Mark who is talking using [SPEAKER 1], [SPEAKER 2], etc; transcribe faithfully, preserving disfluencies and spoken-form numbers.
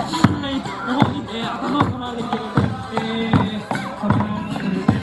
[SPEAKER 1] 信頼の方に、えー、頭を構われている